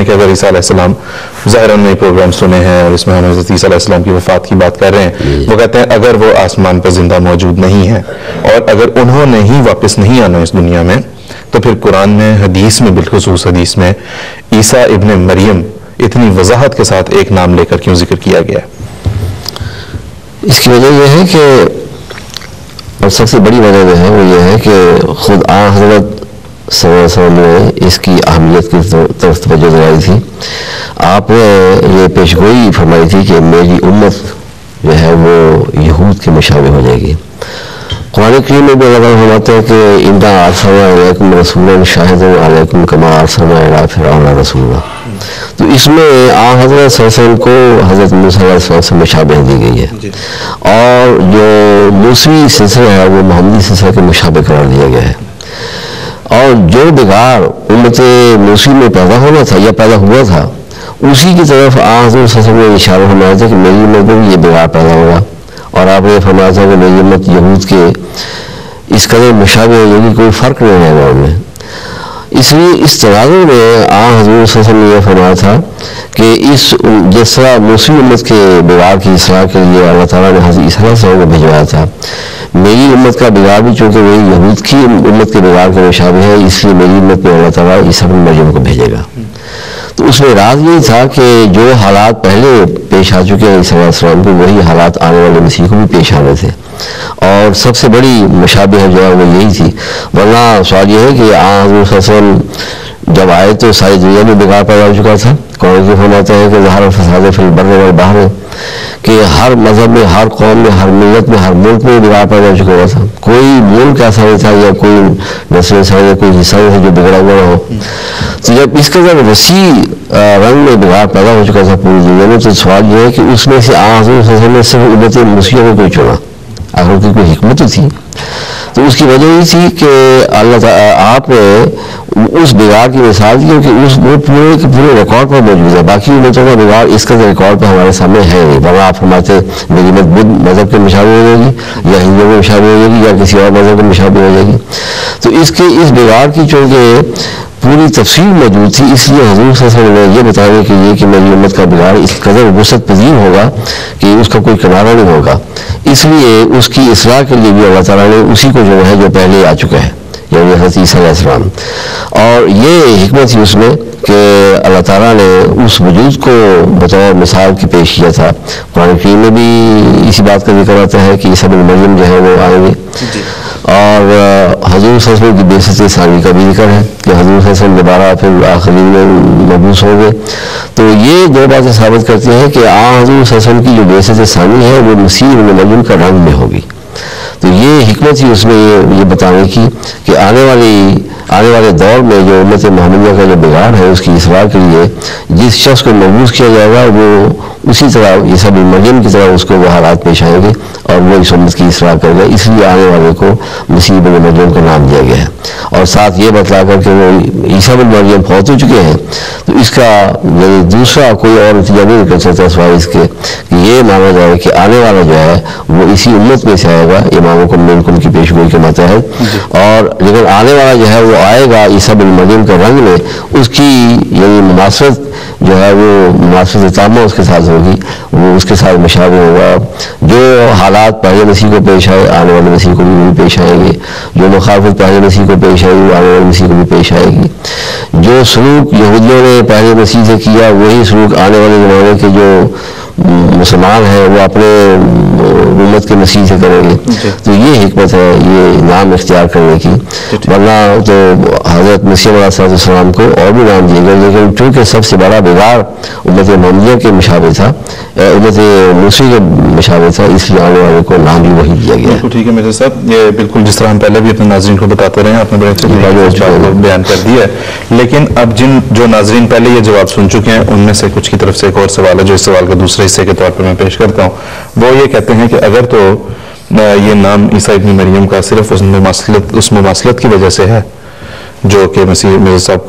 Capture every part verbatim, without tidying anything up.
ہیں کہ اگر عیسیٰ علیہ السلام ظاہراً نئے پروگرام سنے ہیں اور اس میں ہم حضرت عیسیٰ علیہ السلام کی وفات کی بات کر رہے ہیں، وہ کہتے ہیں اگر وہ آسمان پر زندہ موجود نہیں ہے اور اگر انہوں نے ہی واپس نہیں آنا اس دنیا میں، تو پھر قرآن میں حدیث میں بالخصوص حدیث میں عیسیٰ ابن مریم اتنی وضاحت کے ساتھ ایک نام لے کر کیوں ذکر کیا گیا ہے؟ اس کی وجہ یہ ہے کہ، اور سب سے بڑی وجہ جو ہے وہ یہ ہے کہ خود آن حضرت صلی اللہ علیہ وسلم نے اس کی اہمیت کی طرف توجہ دلائی تھی. آپ نے یہ پیشگوئی فرمائی تھی کہ میری امت جو ہے وہ یہود کے مشابہ ہو جائے گی. قرآن کریم میں بھی اللہ فرماتے ہیں کہ انا ارسلنا الیکم رسولا شاہدا علیکم کما ارسلنا الی فرعون رسولا. تو اس میں آن حضرت صلی اللہ علیہ وسلم کو حضرت موسیٰ علیہ السلام سے مشابہ دی گئی ہے، اور جو موسوی سلسلہ ہے وہ محمدی سلسلہ کے مشابہ قرار دیا گیا ہے. اور جو بگاڑ امت موسوی میں پیدا ہونا تھا یا پیدا ہوا تھا، اسی کی طرف آن حضرت صلی اللہ علیہ وسلم نے اشارہ فرمایا تھا کہ میری امت میں یہ بگاڑ پیدا ہوگا. اور آپ نے فرمایا تھا کہ میری امت یہود کے اس قدر مشابہ ہے کہ کوئی فرق نہیں رہے گا ان میں. اس لیے اس تناظر میں آن حضور صلی اللہ علیہ وسلم نے یہ فرمایا تھا کہ اس جس طرح موسوی امت کے بگاڑ کی اصلاح کے لیے اللہ تعالیٰ نے حضرت عیسیٰ علیہ السلام کو بھیجوایا تھا، میری امت کا بگاڑ بھی چونکہ وہی یہود کی امت کے بگاڑ کے مشابہ ہے، اس لیے میری امت میں اللہ تعالیٰ عیسیٰ ابن مریم کو بھیجے گا. تو اس میں راز یہی تھا کہ جو حالات پہلے پیش آ چکے ہیں عیسیٰ علیہ السلام کو، وہی حالات آنے والے مسیح کو بھی پیش آنے تھے، اور سب سے بڑی مشابہ جو ہے وہ یہی تھی. ورنہ سوال یہ ہے کہ آن حضور صلی اللہ علیہ وسلم جب آئے تو ساری دنیا میں بگاڑ پیدا ہو چکا تھا. قرآن کی فرماتا ہے کہ ظہر الفساد فی البر والبحر، کہ ہر مذہب میں، ہر قوم میں، ہر ملت میں، ہر ملک میں بگاڑ پیدا ہو چکا ہوا تھا. کوئی ملک ایسا نہیں تھا یا کوئی نسل انسان یا کوئی حصہ نہیں تھا جو بگڑا ہوا نہ ہو. تو جب اس قدر وسیع رنگ میں بگاڑ پیدا ہو چکا تھا پوری دنیا میں، تو سوال یہ ہے کہ اس میں سے آن حضور صلی اللہ علیہ وسلم نے صرف امت مسیح کو کوئی چنا، آخر کی کوئی حکمت تو تھی. تو اس کی وجہ یہ تھی کہ اللہ تعالیٰ آپ نے اس بگاڑ کی مثال دی کہ اس وہ پورے کے پورے ریکارڈ پر موجود ہے. باقی امتوں کا بگاڑ اس کا ریکارڈ پہ ہمارے سامنے ہے نہیں. ورنہ آپ فرماتے میری امت بدھ مذہب کے مشابہ ہو جائے گی یا ہندوؤں کے مشابہ ہو جائے گی یا کسی اور مذہب کے مشابہ ہو جائے گی. تو اس کے اس بگاڑ کی چونکہ پوری تفصیل موجود تھی، اس لیے حضور صلی اللہ علیہ وسلم نے یہ بتایا کہ یہ کہ میری امت کا بگاڑ اس قدر وسعت پذیر ہوگا کہ اس کا کوئی کنارہ نہیں ہوگا. اس لیے اس کی اصلاح کے لیے بھی اللہ تعالیٰ نے اسی کو جو ہے جو پہلے آ چکا ہے، یعنی حضرت عیسیٰ علیہ السلام. اور یہ حکمت تھی اس میں کہ اللہ تعالیٰ نے اس وجود کو بطور مثال کی پیش کیا تھا. قرآن کریم میں بھی اسی بات کا ذکر آتا ہے کہ عیسیٰ ابن مریم جو ہے وہ آئیں گے. اور حضور صلی اللہ علیہ وسلم کی بعثت ثانی کا بھی ذکر ہے کہ حضور صلی اللہ علیہ وسلم دوبارہ پھر آخرین میں مبعوث ہوں گے. تو یہ دو باتیں ثابت کرتی ہیں کہ آن حضور صلی اللہ علیہ وسلم کی جو بعثت ثانی ہے وہ مسیح ابن مریم کا رنگ میں ہوگی. تو یہ حکمت ہی اس میں یہ یہ بتانے کی کہ آنے والی آنے والے دور میں جو امت محمدیہ کا جو بگاڑ ہے اس کی اصلاح کے لیے جس شخص کو مبعوث کیا جائے گا وہ اسی طرح عیسیٰ ابن مریم کی طرح اس کو وہ حالات پیش آئیں گے اور وہ اس امت کی اصلاح کرے گا. اس لیے آنے والے کو مسیح ابن مریم کا نام دیا گیا ہے. اور ساتھ یہ بتلا کر کہ وہ عیسیٰ ابن مریم فوت ہو چکے ہیں، تو اس کا یعنی دوسرا کوئی اور نتیجہ نہیں نکل سکتا سوائے اس کے کہ یہ مانا جائے کہ آنے والا جو ہے وہ اسی امت میں سے آئے گا امامکم منکم کی پیشگوئی کے ماتحت. اور لیکن آنے والا جو ہے وہ آئے گا عیسیٰ ابن مریم کے رنگ میں، اس کی یعنی مماثلت جو ہے وہ مماثلت تامہ اس کے ساتھ ہوگی، وہ اس کے ساتھ مشابہ ہوگا. جو حالات پہلے مسیح کو پیش آئے آنے والے مسیح کو بھی پیش آئیں گے، جو مخالفت پہلے مسیح کو پیش آئی وہ آنے والے مسیح کو بھی پیش آئے گی. جو سلوک یہودیوں نے پہلے مسیح سے کیا وہی سلوک آنے والے زمانے کے جو مسلمان ہیں وہ اپنے امت کے مسیح سے کریں گے. تو یہ حکمت ہے یہ نام اختیار کرنے کی. ورنہ تو حضرت مسیح علیہ السلام کو اور بھی نام دیے گئے، لیکن چونکہ سب سے بڑا بگاڑ امت محمدیہ کے مشابہ تھا، امت موسیٰ کے مشابہ تھا، اس لیے آنے والے کو نام بھی وہی دیا گیا. ٹھیک ہے مرزا صاحب، یہ بالکل جس طرح ہم پہلے بھی اپنے ناظرین کو بتاتے رہے ہیں، آپ نے بڑے اچھے بیان کر دیا ہے. لیکن اب جن جو ناظرین پہلے یہ جواب سن چکے ہیں ان میں سے کچھ کی طرف سے ایک اور سوال ہے جو اس سوال کا دوسرے حصے کے طور پر میں پیش کرتا ہوں. وہ یہ کہتے ہیں کہ اگر تو یہ نام عیسیٰ ابن مریم کا صرف اس مماثلت اس مماثلت کی وجہ سے ہے جو کہ مسیح مرزا صاحب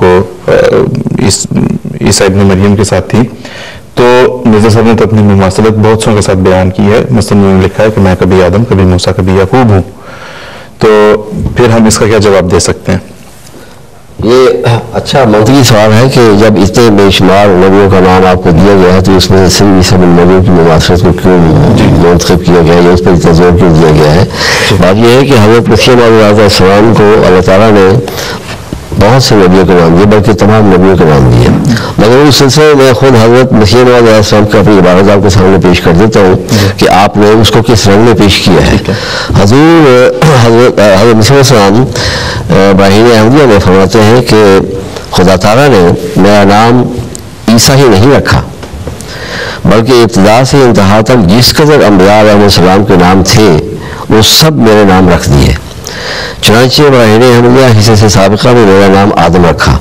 کو عیسیٰ ابن مریم کے ساتھ تھی، تو مرزا صاحب نے تو اپنی مماثلت بہت سوں کے ساتھ بیان کی ہے. مثلا انہوں نے لکھا ہے کہ میں کبھی آدم کبھی موسیٰ کبھی یعقوب ہوں. تو پھر ہم اس کا کیا جواب دے سکتے ہیں؟ یہ اچھا منطقی سوال ہے کہ جب اتنے بے شمار نبیوں کا نام آپ کو دیا گیا ہے تو اس میں سے صرف عیسیٰ بن مریم کی مماثلت کو کیوں منتخب کیا گیا ہے، اس پر اتنا زور کیوں دیا گیا ہے؟ بات یہ ہے کہ حضرت مسیح موعود علیہ السلام کو اللہ تعالیٰ نے بہت سے نبیوں کے نام دیے، بلکہ تمام نبیوں کے نام دیے، مگر اس سلسلے میں خود حضرت مسیح موعود علیہ السلام کا اپنی عبارت آپ کے سامنے پیش کر دیتا ہوں کہ آپ نے اس کو کس رنگ میں پیش کیا ہے۔ حضور حضرت حضرت مسیح علیہ السلام ابراہیم احمدیہ میں فرماتے ہیں کہ خدا تعالیٰ نے میرا نام عیسیٰ ہی نہیں رکھا، بلکہ ابتدا سے انتہا تک جس قدر انبیاء علیہ السلام کے نام تھے وہ سب میرے نام رکھ دیے۔ چنانچہ ابراہیم احمدیہ حصے سے سابقہ میں میرا نام آدم رکھا۔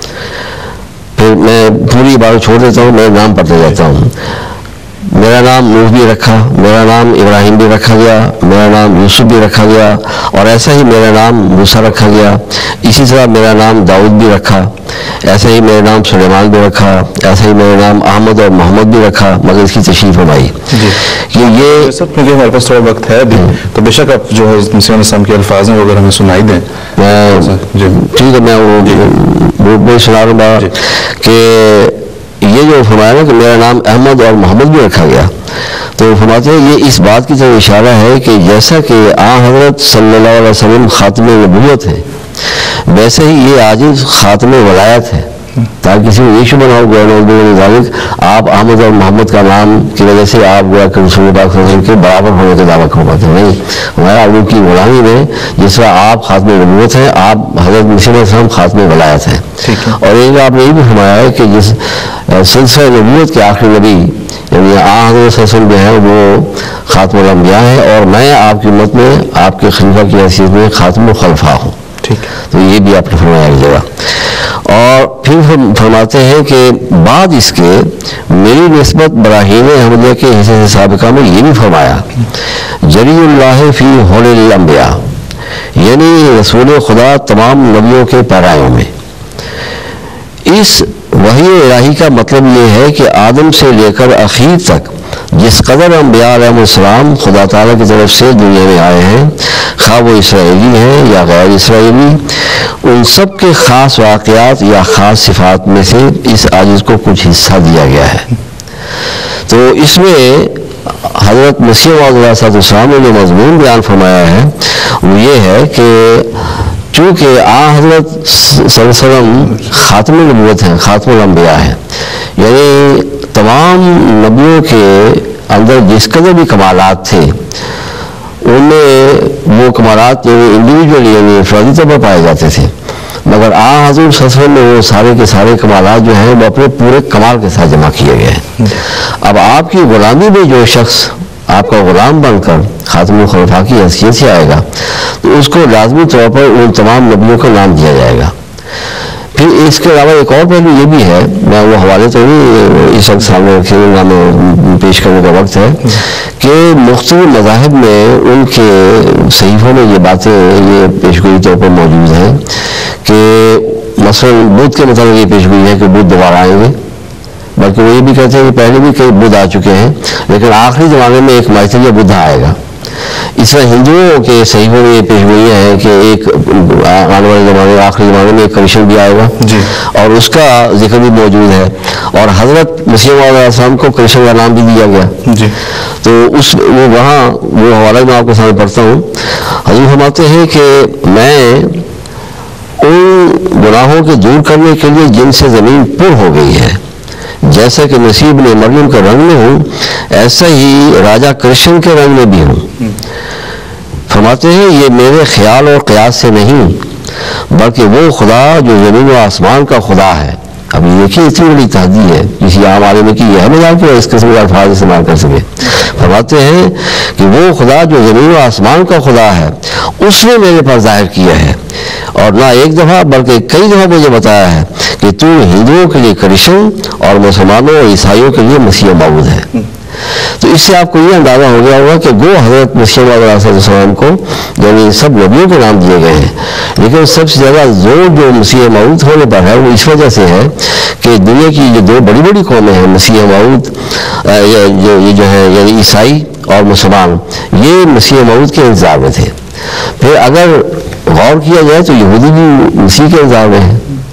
پھر میں پوری بات چھوڑ دیتا ہوں، میرا نام پڑھتے جاتا ہوں۔ میرا نام نوح بھی رکھا، میرا نام ابراہیم بھی رکھا گیا، میرا نام یوسف بھی رکھا گیا، اور ایسا ہی میرا نام موسیٰ رکھا گیا۔ اسی طرح میرا نام داؤد بھی رکھا، ایسا ہی میرا نام سلیمان بھی رکھا، ایسا ہی میرا نام احمد اور محمد بھی رکھا، مگر اس کی تشریف فرمائی کہ یہ سب کیونکہ ہمارے پاس تھوڑا وقت ہے ابھی، تو بے شک آپ جو حضرت مسیح علیہ السلام کے الفاظ ہیں وہ اگر ہمیں سنائی دیں۔ میں ٹھیک ہے، میں وہ میں سنا رہا ہوں کہ یہ جو فرمایا نا کہ میرا نام احمد اور محمد بھی رکھا گیا، تو فرماتے ہیں یہ اس بات کی طرف اشارہ ہے کہ جیسا کہ آ حضرت صلی اللہ علیہ وسلم خاتم نبوت ہے، ویسے ہی یہ عاجز خاتم ولایت ہے، تاکہ کسی کو یہ شبہ نہ ہو گیا آپ احمد اور محمد کا نام کی وجہ سے آپ گویا کہ رسول پاک صلی اللہ علیہ وسلم کے برابر ہونے کا دعویٰ کر پاتے ہیں۔ نہیں، ہمارا ان کی غلامی میں جس طرح آپ خاتم نبوت ہیں، آپ حضرت مسیح علیہ السلام خاتم ولایت ہیں۔ اور ایک آپ نے یہ بھی فرمایا ہے کہ جس سلسلہ نبوت کے آخری نبی یعنی آ حضرت صلی اللہ علیہ وسلم جو ہیں وہ خاتم الانبیاء ہیں، اور میں آپ کی امت میں آپ کے خلیفہ کی حیثیت میں خاتم الخلفاء ہوں۔ تو یہ بھی آپ نے فرمایا ایک جگہ۔ اور پھر فرماتے ہیں کہ بعد اس کے میری نسبت براہیم احمدیہ کے حصے سے سابقہ میں یہ بھی فرمایا جری اللہ فی حول الانبیاء، یعنی رسول خدا تمام نبیوں کے پیرایوں میں۔ اس وحی الہی کا مطلب یہ ہے کہ آدم سے لے کر اخیر تک جس قدر انبیاء علیہ السلام خدا تعالیٰ کی طرف سے دنیا میں آئے ہیں، خواہ وہ اسرائیلی ہیں یا غیر اسرائیلی، ان سب کے خاص واقعات یا خاص صفات میں سے اس عاجز کو کچھ حصہ دیا گیا ہے۔ تو اس میں حضرت مسیح موعود علیہ السلام نے جو مضمون بیان فرمایا ہے وہ یہ ہے کہ چونکہ آ حضرت صلی اللہ علیہ وسلم خاتم نبوت ہیں، خاتم الانبیاء ہیں، یعنی تمام نبیوں کے اندر جس قدر بھی کمالات تھے ان میں وہ کمالات یعنی انڈیویجول یعنی انفرادی طور پر پائے جاتے تھے، مگر آ حضور صلی اللہ علیہ وسلم میں وہ سارے کے سارے کمالات جو ہیں وہ اپنے پورے کمال کے ساتھ جمع کیے گئے ہیں۔ اب آپ کی غلامی میں جو شخص آپ کا غلام بن کر خاتم الخلفاء کی حیثیت سے آئے گا تو اس کو لازمی طور پر ان تمام نبیوں کا نام دیا جائے گا۔ پھر اس کے علاوہ ایک اور پہلو یہ بھی ہے، میں وہ حوالے تو نہیں اس وقت سامنے رکھے نام پیش کرنے کا وقت ہے، کہ مختلف مذاہب میں ان کے صحیفوں میں یہ باتیں یہ پیشگوئی طور پر موجود ہیں کہ مثلاً بدھ کے مطابق یہ پیشگوئی ہے کہ بدھ دوبارہ آئیں گے، بلکہ وہ یہ بھی کہتے ہیں کہ پہلے بھی کئی بدھ آ چکے ہیں لیکن آخری زمانے میں ایک مائتریہ بدھ آئے گا۔ اس طرح ہندوؤں کے صحیفوں میں یہ پیشگوئیاں ہیں کہ ایک آنے والے زمانے آخری زمانے میں ایک کمیشن بھی آئے گا جی، اور اس کا ذکر بھی موجود ہے، اور حضرت مسیح موعود علیہ السلام کو کمیشن کا نام بھی دیا گیا جی۔ تو اس وہ وہاں وہ حوالہ میں آپ کے سامنے پڑھتا ہوں۔ حضور فرماتے ہیں کہ میں ان گناہوں کے دور کرنے کے لیے جن سے زمین پر ہو گئی ہے، جیسا کہ نصیب نے مریم کے رنگ میں ہوں ایسا ہی راجہ کرشن کے رنگ میں بھی ہوں۔ فرماتے ہیں یہ میرے خیال اور قیاس سے نہیں بلکہ وہ خدا جو زمین و آسمان کا خدا ہے۔ اب یہ دیکھیے اتنی بڑی تحدید ہے، کسی عام آدمی کی یہ مزاج کہ اس قسم کے الفاظ استعمال کر سکے۔ فرماتے ہیں کہ وہ خدا جو زمین و آسمان کا خدا ہے اس نے میرے پاس ظاہر کیا ہے، اور نہ ایک دفعہ بلکہ کئی دفعہ مجھے بتایا ہے کہ تو ہندوؤں کے لیے کرشن اور مسلمانوں اور عیسائیوں کے لیے مسیح موعود ہے۔ تو اس سے آپ کو یہ اندازہ ہو گیا ہوگا کہ گو حضرت مسیح موعود علیہ السلام کو یعنی سب نبیوں کے نام دیے گئے ہیں، لیکن سب سے زیادہ زور جو مسیح موعود ہونے پر ہے وہ اس وجہ سے ہے کہ دنیا کی جو دو بڑی بڑی قومیں ہیں مسیح موعود یہ جو ہے یعنی عیسائی اور مسلمان، یہ مسیح موعود کے انتظار میں تھے۔ پھر اگر غور کیا جائے تو یہودی بھی مسیح کے انتظار میں ہیں،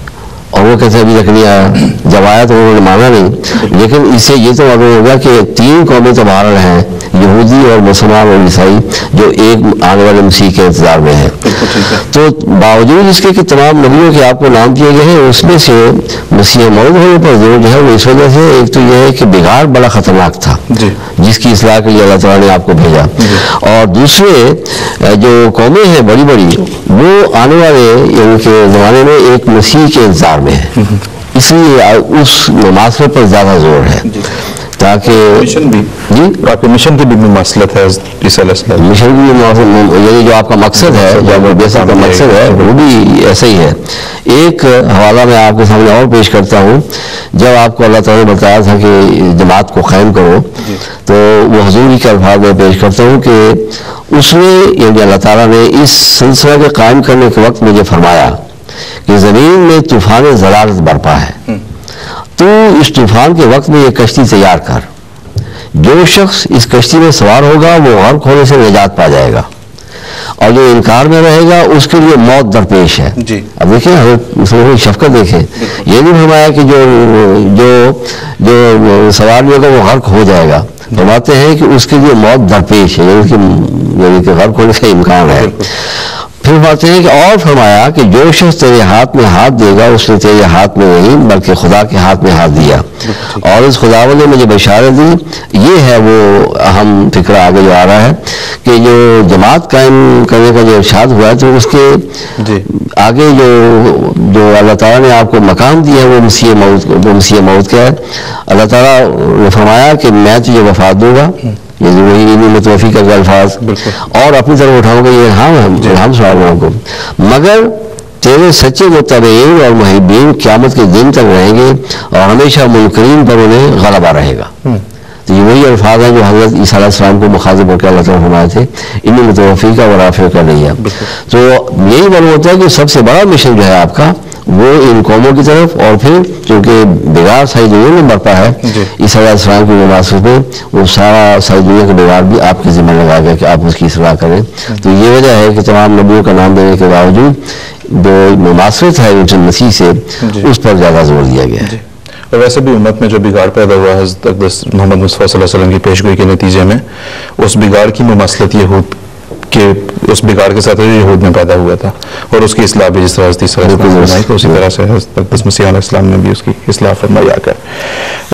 اور وہ کہتے ہیں ابھی تک نہیں آیا، جب آیا تو انہوں نے مانا نہیں. لیکن اس سے یہ تو معلوم ہوگا کہ تین قومیں تو بہرحال ہیں، یہودی اور مسلمان اور عیسائی، جو ایک آنے والے مسیح کے انتظار میں ہیں. تو باوجود اس کے کہ تمام نبیوں کے آپ کو نام دیے گئے ہیں، اس میں سے مسیح موعود ہونے پر زور جو ہے وہ اس وجہ سے، ایک تو یہ ہے کہ بگاڑ بڑا خطرناک تھا جس کی اصلاح کے لیے اللہ تعالیٰ نے آپ کو بھیجا، اور دوسرے جو قومیں ہیں بڑی بڑی وہ آنے والے ان کے زمانے میں ایک مسیح کے انتظار میں ہے، اس لیے اس معاشرے پر زیادہ زور ہے تاکہ مشن بھی جی آپ کے مشن کی بھی مماثلت ہے عیسیٰ علیہ السلام، مشن بھی یعنی جو آپ کا مقصد ہے، جو بیسک کا مقصد ہے وہ بھی ایسا ہی ہے. ایک حوالہ میں آپ کے سامنے اور پیش کرتا ہوں. جب آپ کو اللہ تعالیٰ نے بتایا تھا کہ جماعت کو قائم کرو تو وہ حضور ہی کے الفاظ میں پیش کرتا ہوں کہ اس میں یعنی اللہ تعالیٰ نے اس سلسلہ کے قائم کرنے کے وقت مجھے فرمایا کہ زمین میں طوفان ضلالت برپا ہے، تو اس طوفان کے وقت میں یہ کشتی تیار کر، جو شخص اس کشتی میں سوار ہوگا وہ غرق ہونے سے نجات پا جائے گا، اور جو انکار میں رہے گا اس کے لیے موت درپیش ہے. جی اب دیکھیں حضرت مسلم شفقت دیکھیں، یہ نہیں فرمایا کہ جو جو جو سوار نہیں ہوگا وہ غرق ہو جائے گا، فرماتے ہیں کہ اس کے لیے موت درپیش ہے، یعنی کہ یعنی کہ غرق ہونے کا امکان ہے. پھر بات ہیں کہ اور فرمایا کہ جو شخص تیرے ہاتھ میں ہاتھ دے گا اس نے تیرے ہاتھ میں نہیں بلکہ خدا کے ہاتھ میں ہاتھ دیا، اور اس خداوند نے مجھے بشارت دی. یہ ہے وہ اہم فکرہ آگے جو آ رہا ہے کہ جو جماعت قائم کرنے کا جو ارشاد ہوا ہے تو اس کے آگے جو جو اللہ تعالیٰ نے آپ کو مقام دیا ہے وہ مسیح موعود وہ مسیح موعود کا ہے. اللہ تعالیٰ نے فرمایا کہ میں تجھے وفات دوں گا، یہ وہی متوفی کا الفاظ، اور اپنی طرف اٹھاؤں گا یہ ہم ہم سوال کو، مگر تیرے سچے متبعین اور محبین قیامت کے دن تک رہیں گے اور ہمیشہ منکرین پر انہیں غلبہ رہے گا. تو یہ وہی الفاظ ہیں جو حضرت عیسیٰ علیہ السلام کو مخاطب ہو کے اللہ تعالیٰ فرمائے تھے، انہیں متوفی کا و رافع کر رہی ہے. تو یہی معلوم ہوتا ہے کہ سب سے بڑا مشن جو ہے آپ کا وہ ان قوموں کی طرف، اور پھر چونکہ بگاڑ ساری دنیا میں برپا ہے عیسیٰ علیہ السلام کی مناسبت میں، وہ سارا ساری دنیا کا بگاڑ بھی آپ کے ذمہ لگا گیا کہ آپ اس کی اصلاح کریں. تو یہ وجہ ہے کہ تمام نبیوں کا نام دینے کے باوجود جو مماثلت ہے ان سے مسیح سے اس پر زیادہ زور دیا گیا ہے. اور ویسے بھی امت میں جو بگاڑ پیدا ہوا ہے حضرت اقدس محمد مصطفیٰ صلی اللہ علیہ وسلم کی پیشگوئی کے نتیجے میں، اس بگاڑ کی مماثلت یہود کے اس بگاڑ کے ساتھ جو یہود میں پیدا ہوا تھا، اور اس کی اصلاح بھی جس طرح حضرت عیسیٰ علیہ السلام نے فرمائی تو اسی طرح سے حضرت اقدس مسیح علیہ السلام نے بھی اس کی اصلاح فرمائی آ کر.